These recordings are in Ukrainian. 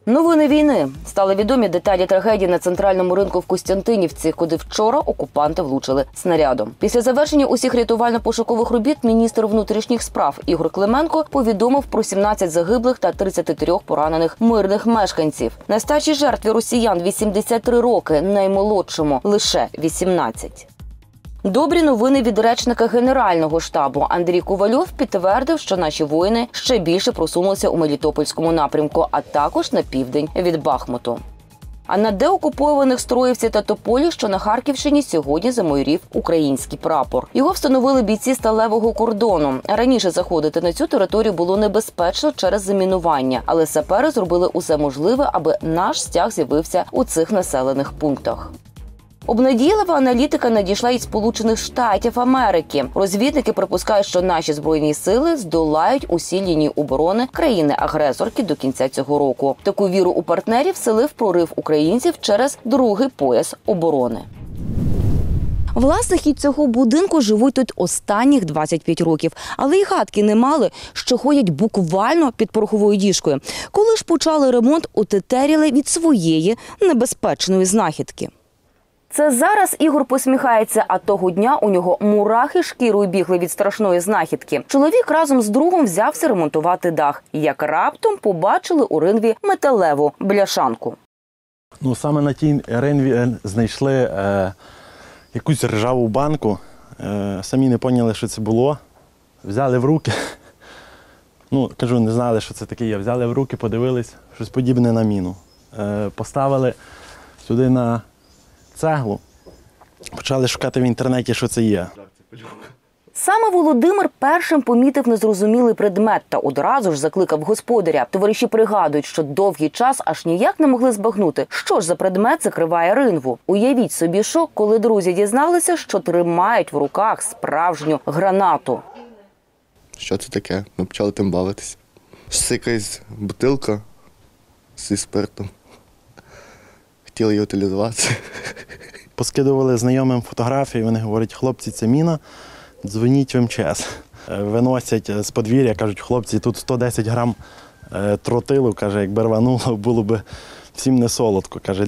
Новини війни. Стали відомі деталі трагедії на центральному ринку в Костянтинівці, куди вчора окупанти влучили снарядом. Після завершення усіх рятувально-пошукових робіт міністр внутрішніх справ Ігор Клименко повідомив про 17 загиблих та 33 поранених мирних мешканців. Найстаршій жертві росіян 83 роки, наймолодшому лише 18. Добрі новини від речника Генерального штабу. Андрій Ковальов підтвердив, що наші воїни ще більше просунулися у Мелітопольському напрямку, а також на південь від Бахмуту. А на деокупованих Строївці та Тополі, що на Харківщині, сьогодні замайорів український прапор. Його встановили бійці сталевого кордону. Раніше заходити на цю територію було небезпечно через замінування, але сапери зробили усе можливе, аби наш стяг з'явився у цих населених пунктах. Обнадійлива аналітика надійшла із Сполучених Штатів Америки. Розвідники припускають, що наші збройні сили здолають усі лінії оборони країни-агресорки до кінця цього року. Таку віру у партнерів вселив прорив українців через другий пояс оборони. Власники цього будинку живуть тут останніх 25 років, але й гадки не мали, що ходять буквально під пороховою діжкою. Коли ж почали ремонт, отетеріли від своєї небезпечної знахідки. Це зараз Ігор посміхається, а того дня у нього мурахи шкірою бігли від страшної знахідки. Чоловік разом з другом взявся ремонтувати дах, як раптом побачили у ринві металеву бляшанку. Саме на тій ринві знайшли якусь ржаву банку, самі не поняли, що це було, взяли в руки, кажу, не знали, що це таке є, взяли в руки, подивились, щось подібне на міну. Поставили сюди на цеглу, почали шукати в інтернеті, що це є. Саме Володимир першим помітив незрозумілий предмет та одразу ж закликав господаря. Товариші пригадують, що довгий час аж ніяк не могли збагнути, що ж за предмет закриває ринву. Уявіть собі шок, коли друзі дізналися, що тримають в руках справжню гранату. Що це таке? Ми почали тим бавитися. Це якась бутилка зі спиртом. Хотіли її утилізувати. Поскидували знайомим фотографії, вони говорять, хлопці, це міна, дзвоніть в МЧС. Виносять з подвір'я, кажуть, хлопці, тут 110 грам тротилу, каже, якби рвануло, було б всім не солодко. Каже,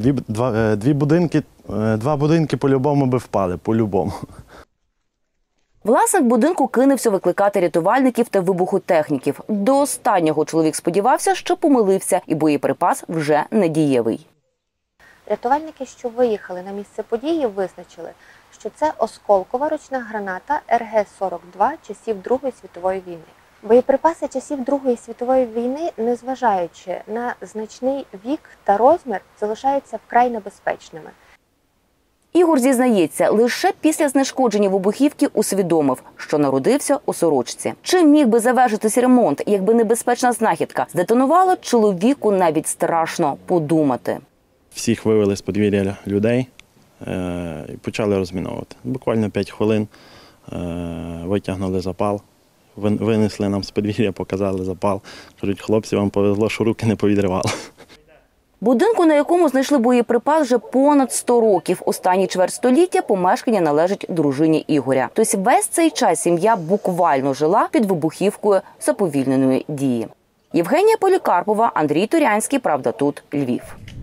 два будинки по-любому би впали, по-любому. Власник будинку кинувся викликати рятувальників та вибухотехніків. До останнього чоловік сподівався, що помилився, і боєприпас вже недієвий. Рятувальники, що виїхали на місце події, визначили, що це осколкова ручна граната РГ-42 часів Другої світової війни. Боєприпаси часів Другої світової війни, незважаючи на значний вік та розмір, залишаються вкрай небезпечними. Ігор зізнається, лише після знешкодження вибухівки усвідомив, що народився у сорочці. Чим міг би завершитись ремонт, якби небезпечна знахідка здетонувала, чоловіку навіть страшно подумати. Всіх вивели з подвір'я людей і почали розміновувати. Буквально 5 хвилин витягнули запал, винесли нам з подвір'я, показали запал. Кажуть, хлопці, вам повезло, що руки не повідривали. Будинку, на якому знайшли боєприпас, вже понад 100 років. Останні чверть століття помешкання належить дружині Ігоря. Тобто весь цей час сім'я буквально жила під вибухівкою заповільненої дії. Євгенія Полікарпова, Андрій Турянський, «Правда тут», Львів.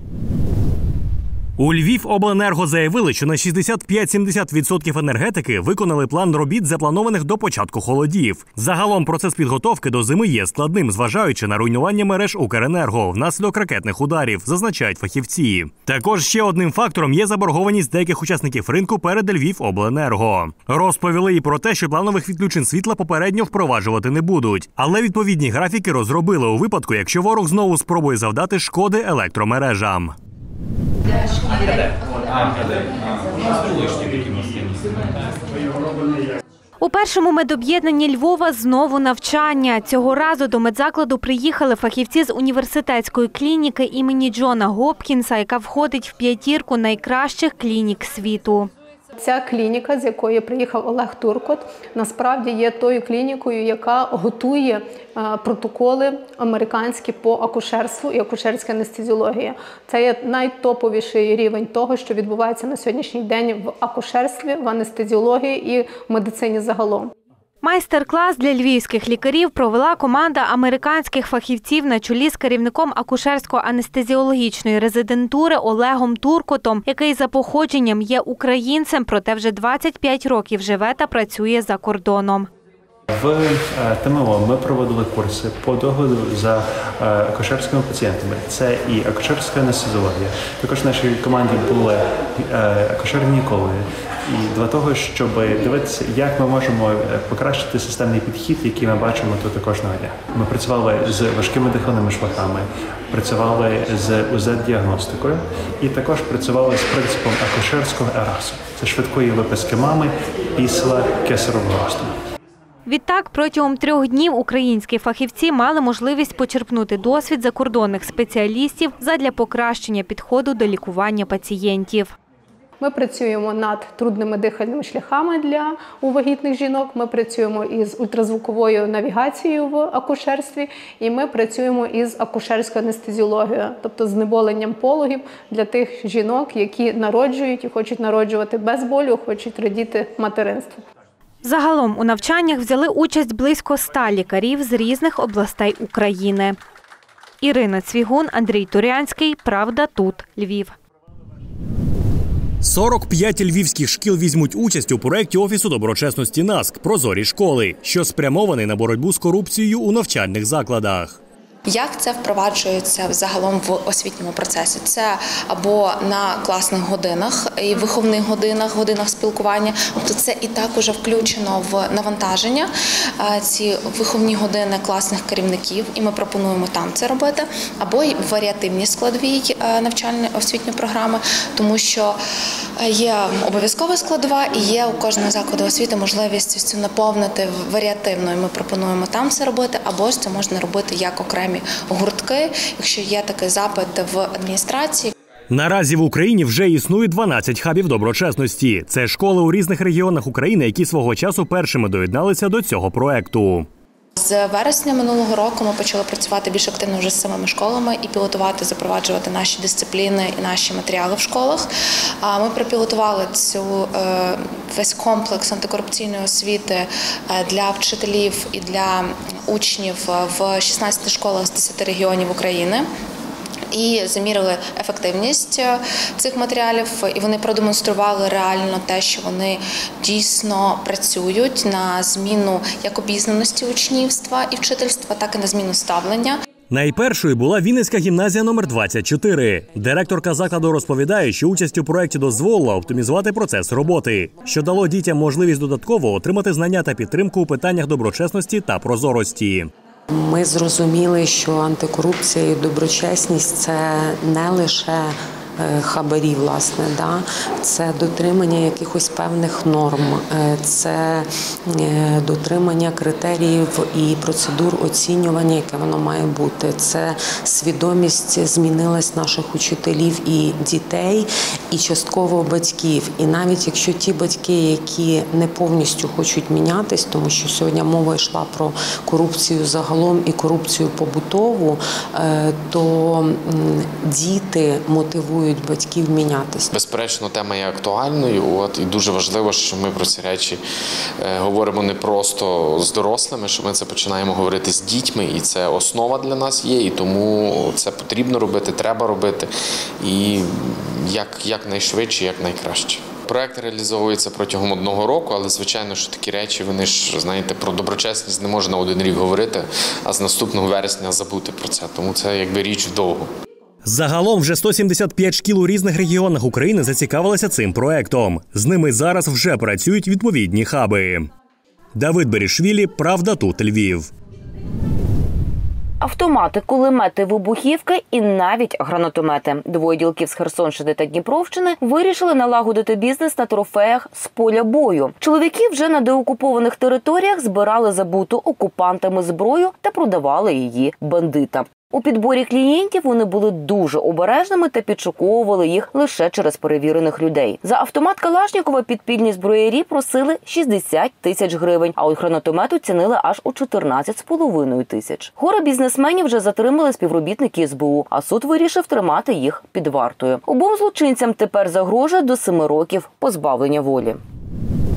У Львівобленерго заявили, що на 65-70% енергетики виконали план робіт, запланованих до початку холодів. Загалом процес підготовки до зими є складним, зважаючи на руйнування мереж Укренерго внаслідок ракетних ударів, зазначають фахівці. Також ще одним фактором є заборгованість деяких учасників ринку перед Львівобленерго. Розповіли і про те, що планових відключень світла попередньо впроваджувати не будуть. Але відповідні графіки розробили у випадку, якщо ворог знову спробує завдати шкоди електромережам. У першому медоб'єднанні Львова знову навчання. Цього разу до медзакладу приїхали фахівці з університетської клініки імені Джона Гопкінса, яка входить в 5 найкращих клінік світу. Ця клініка, з якої приїхав Олег Туркот, насправді є тою клінікою, яка готує протоколи американські по акушерству і акушерська анестезіологія. Це є найтоповіший рівень того, що відбувається на сьогоднішній день в акушерстві, в анестезіології і в медицині загалом. Майстер-клас для львівських лікарів провела команда американських фахівців на чолі з керівником акушерсько-анестезіологічної резидентури Олегом Туркотом, який за походженням є українцем, проте вже 25 років живе та працює за кордоном. В ТМО ми проводили курси по догляду за акушерськими пацієнтами. Це і акушерська анестезіологія. Також в нашій команді були акушер-гінекологи. І для того, щоб дивитися, як ми можемо покращити системний підхід, який ми бачимо тут кожного дня. Ми працювали з важкими дихальними шляхами, працювали з УЗД-діагностикою і також працювали з принципом акушерського ЕРАСу. Це швидкої виписки мами після кесаревого розтину. Відтак, протягом 3 днів українські фахівці мали можливість почерпнути досвід закордонних спеціалістів задля покращення підходу до лікування пацієнтів. Ми працюємо над трудними дихальними шляхами для вагітних жінок, ми працюємо із ультразвуковою навігацією в акушерстві і ми працюємо із акушерською анестезіологією, тобто знеболенням пологів для тих жінок, які народжують і хочуть народжувати без болю, хочуть радіти материнству. Загалом у навчаннях взяли участь близько 100 лікарів з різних областей України. Ірина Цвігун, Андрій Турянський. Правда тут, Львів. 45 львівських шкіл візьмуть участь у проєкті Офісу доброчесності НАСК «Прозорі школи», що спрямований на боротьбу з корупцією у навчальних закладах. Як це впроваджується загалом в освітньому процесі? Це або на класних годинах і виховних годинах, годинах спілкування. Тобто це і так уже включено в навантаження, ці виховні години класних керівників, і ми пропонуємо там це робити. Або й варіативні складові навчально-освітньої програми, тому що є обов'язкова складова і є у кожного закладу освіти можливість цю наповнити варіативно, і ми пропонуємо там це робити, або ж це можна робити як окремі гуртки, якщо є такий запит в адміністрації. Наразі в Україні вже існує 12 хабів доброчесності. Це школи у різних регіонах України, які свого часу першими доєдналися до цього проекту. З вересня минулого року ми почали працювати більш активно вже з самими школами і пілотувати, запроваджувати наші дисципліни і наші матеріали в школах. Ми пропілотували весь комплекс антикорупційної освіти для вчителів і для учнів в 16 школах з 10 регіонів України. І замірили ефективність цих матеріалів, і вони продемонстрували реально те, що вони дійсно працюють на зміну як обізнаності учнівства і вчительства, так і на зміну ставлення. Найпершою була Вінницька гімназія номер 24. Директорка закладу розповідає, що участь у проєкті дозволила оптимізувати процес роботи, що дало дітям можливість додатково отримати знання та підтримку у питаннях доброчесності та прозорості. Ми зрозуміли, що антикорупція і доброчесність – це не лише хабарі, власне, да? Це дотримання якихось певних норм, це дотримання критеріїв і процедур оцінювання, яке воно має бути. Це свідомість змінилась наших учителів і дітей, і частково батьків. І навіть якщо ті батьки, які не повністю хочуть мінятись, тому що сьогодні мова йшла про корупцію загалом і корупцію побутову, то діти мотивують батьків мінятися. Безперечно, тема є актуальною, і дуже важливо, що ми про ці речі говоримо не просто з дорослими, що ми це починаємо говорити з дітьми, і це основа для нас є, і тому це потрібно робити, треба робити, і якнайшвидше, якнайкраще. Проект реалізовується протягом 1 року, але, звичайно, що такі речі, вони ж, знаєте, про доброчесність не можна 1 рік говорити, а з наступного вересня забути про це, тому це якби річ вдовго. Загалом вже 175 шкіл у різних регіонах України зацікавилися цим проектом. З ними зараз вже працюють відповідні хаби. Давид Берішвілі, «Правда тут, Львів». Автомати, кулемети, вибухівки і навіть гранатомети. 2 ділків з Херсонщини та Дніпровщини вирішили налагодити бізнес на трофеях з поля бою. Чоловіки вже на деокупованих територіях збирали забуту окупантами зброю та продавали її бандитам. У підборі клієнтів вони були дуже обережними та підшуковували їх лише через перевірених людей. За автомат Калашнікова підпільні зброярі просили 60 тисяч гривень, а от гранатомет оцінили аж у 14,5 тисяч. Гора бізнесменів вже затримали співробітники СБУ, а суд вирішив тримати їх під вартою. Обом злочинцям тепер загрожує до 7 років позбавлення волі.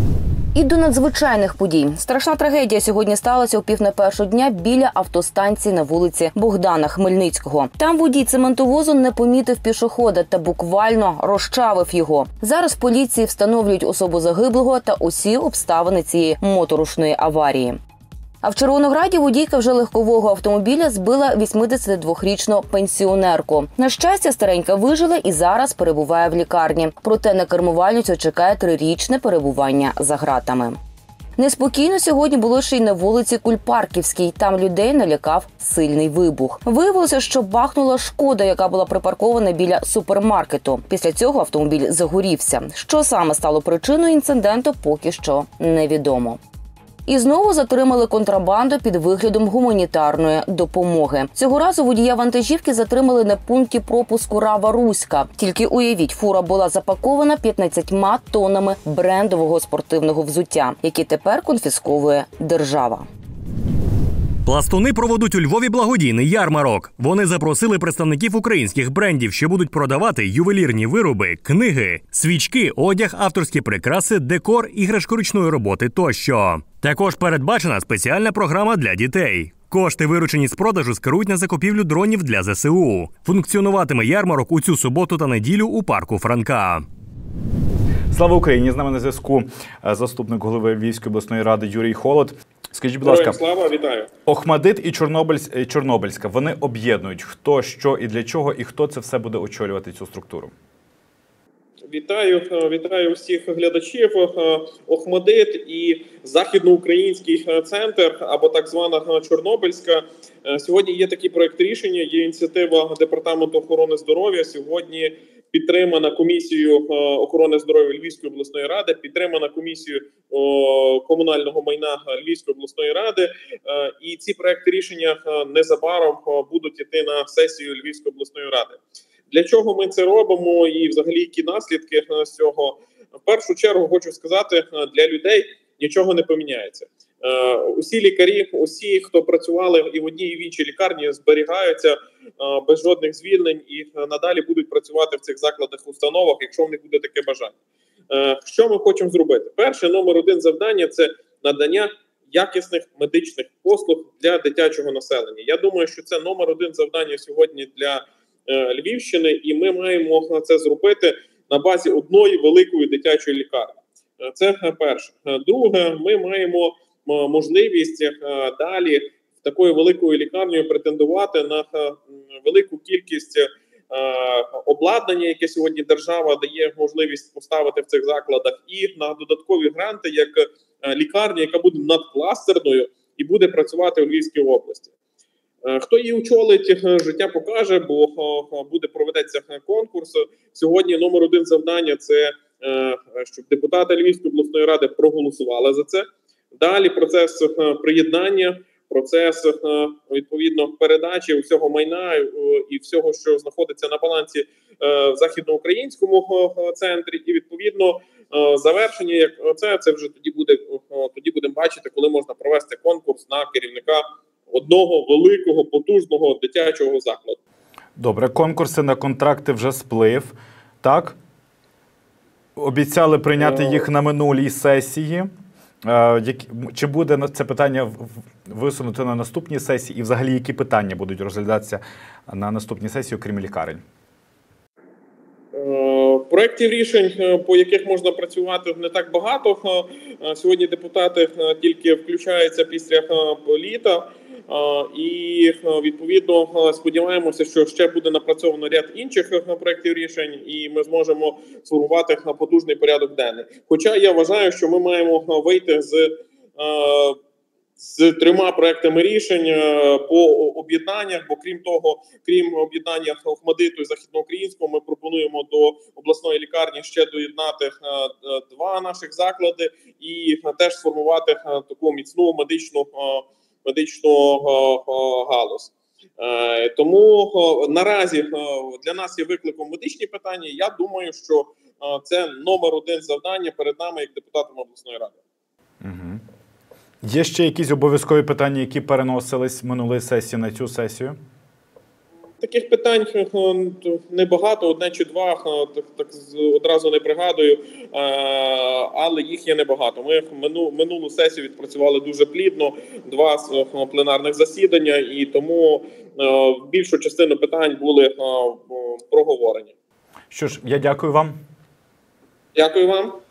І до надзвичайних подій. Страшна трагедія сьогодні сталася о 12:45 дня біля автостанції на вулиці Богдана Хмельницького. Там водій цементовозу не помітив пішохода та буквально розчавив його. Зараз в поліції встановлюють особу загиблого та усі обставини цієї моторошної аварії. А в Червонограді водійка вже легкового автомобіля збила 82-річну пенсіонерку. На щастя, старенька вижила і зараз перебуває в лікарні. Проте на кермувальницю чекає 3-річне перебування за ґратами. Неспокійно сьогодні було ще й на вулиці Кульпарківській. Там людей налякав сильний вибух. Виявилося, що бахнула «Шкода», яка була припаркована біля супермаркету. Після цього автомобіль загорівся. Що саме стало причиною інциденту, поки що невідомо. І знову затримали контрабанду під виглядом гуманітарної допомоги. Цього разу водія вантажівки затримали на пункті пропуску Рава-Руська. Тільки уявіть, фура була запакована 15 тоннами брендового спортивного взуття, які тепер конфісковує держава. Пластуни проведуть у Львові благодійний ярмарок. Вони запросили представників українських брендів, що будуть продавати ювелірні вироби, книги, свічки, одяг, авторські прикраси, декор, іграшки ручної роботи тощо. Також передбачена спеціальна програма для дітей. Кошти, виручені з продажу, скерують на закупівлю дронів для ЗСУ. Функціонуватиме ярмарок у цю суботу та неділю у парку Франка. Слава Україні! З нами на зв'язку заступник голови Львівської обласної ради Юрій Холод. Скажіть, будь ласка, слава, вітаю. Охмадит і Чорнобильська, вони об'єднують. Хто, що і для чого, і хто це все буде очолювати цю структуру? Вітаю всіх глядачів. Охмадит і Західноукраїнський центр, або так звана Чорнобильська. Сьогодні є такий проект рішення, є ініціатива Департаменту охорони здоров'я. Сьогодні підтримана комісією охорони здоров'я Львівської обласної ради, підтримана комісією комунального майна Львівської обласної ради. І ці проекти рішення незабаром будуть йти на сесію Львівської обласної ради. Для чого ми це робимо і взагалі які наслідки з цього? В першу чергу хочу сказати, для людей нічого не поміняється. Усі лікарі, усі, хто працювали і в одній, і в іншій лікарні, зберігаються без жодних звільнень і надалі будуть працювати в цих закладах, установах, якщо в них буде таке бажання. Що ми хочемо зробити? Перше, номер один завдання – це надання якісних медичних послуг для дитячого населення. Я думаю, що це номер один завдання сьогодні для Львівщини, і ми маємо це зробити на базі одної великої дитячої лікарні. Це перше. Друге, ми маємо можливість далі такою великою лікарнею претендувати на велику кількість обладнання, яке сьогодні держава дає можливість поставити в цих закладах, і на додаткові гранти, як лікарня, яка буде надкластерною і буде працювати у Львівській області. Хто її очолить, життя покаже, бо проведеться конкурс. Сьогодні номер один завдання – це щоб депутати Львівської обласної ради проголосували за це. Далі процес приєднання, процес, відповідно, передачі всього майна і всього, що знаходиться на балансі в Західноукраїнському центрі. І, відповідно, завершення, як це вже тоді будемо бачити, коли можна провести конкурс на керівника одного великого, потужного дитячого закладу. Добре, конкурси на контракти вже сплив, так? Обіцяли прийняти їх на минулій сесії. Чи буде це питання висунуто на наступній сесії? І взагалі, які питання будуть розглядатися на наступній сесії, окрім лікарень? Проєктів рішень, по яких можна працювати, не так багато. Сьогодні депутати тільки включаються після літа. І, відповідно, сподіваємося, що ще буде напрацьовано ряд інших проєктів рішень, і ми зможемо сформувати потужний порядок денний. Хоча я вважаю, що ми маємо вийти з 3 проектами рішень по об'єднаннях, бо крім об'єднання Охмадиту і Західноукраїнського, ми пропонуємо до обласної лікарні ще доєднати 2 наших заклади і теж сформувати таку міцну медичну галузь. Тому наразі для нас є викликом медичні питання. Я думаю, що це номер один завдання перед нами як депутатам обласної ради. Угу. Є ще якісь обов'язкові питання, які переносились минулої сесії на цю сесію? Таких питань небагато, одне чи два, так одразу не пригадую, але їх є небагато. Ми минулу сесію відпрацювали дуже плідно, 2 пленарних засідання, і тому більшу частину питань були проговорені. Що ж, я дякую вам. Дякую вам.